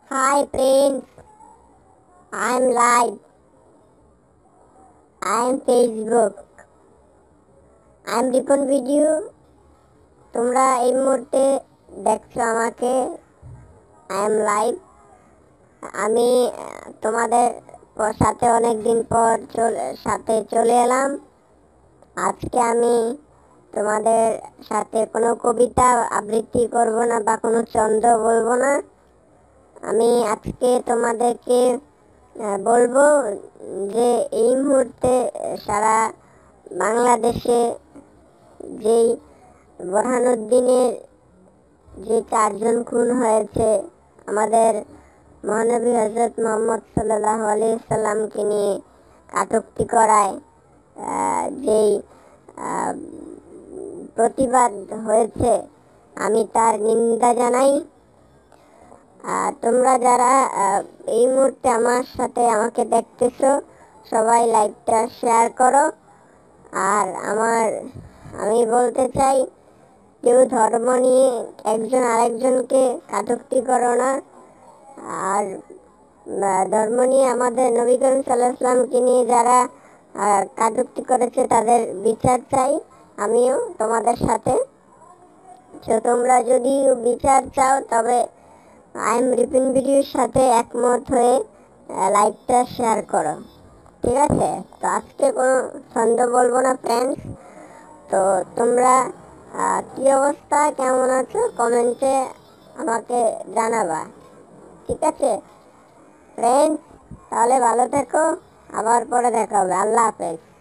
Hi Prince, I'm live. I'm Facebook. I'm Ripon video. তোমরা এই মুহূর্তে দেখছো আমাকে। I am live. আমি তোমাদের সাথে অনেক দিন পর সাথে চলে এলাম। আজকে আমি তোমাদের সাথে কোনো কবিতা আবৃত্তি করব না বা কোনো ছন্দ বলবো না। আমি আজকে তোমাদেরকে বলবো যে এই মুহূর্তে সারা বাংলাদেশে যেই বোরহানুদ্দিনের যে 4 জন খুন হয়েছে, আমাদের মহানবী হযরত মুহাম্মদ সাল্লাল্লাহু আলাইহি সাল্লামকে নিয়ে কটূক্তি করায় যেই প্রতিবাদ হয়েছে, আমি তার নিন্দা জানাই। তোমরা যারা এই মুহূর্তে আমার সাথে আমাকে দেখতেছো, সবাই লাইভটা শেয়ার করো। আর আমি বলতে চাই, কেউ ধর্ম নিয়ে একজন আরেকজনকে কটূক্তি করো না। আর ধর্ম নিয়ে আমাদের নবী করিম সাল্লাল্লাহু আলাইহি ওয়াসাল্লামকে নিয়ে যারা কটূক্তি করেছে তাদের বিচার চাই আমিও তোমাদের সাথে। তো তোমরা যদি বিচার চাও তবে আই এম রিপিন ভিডিওর সাথে একমত হয়ে লাইভটা শেয়ার করো, ঠিক আছে? তো আজকে কোনো ছন্দ বলবো না ফ্রেন্ডস। তো তোমরা কী অবস্থা, কেমন আছো, কমেন্টে আমাকে জানাবা, ঠিক আছে ফ্রেন্ডস? তাহলে ভালো থেকো, আবার পরে দেখা হবে। আল্লাহ হাফেজ।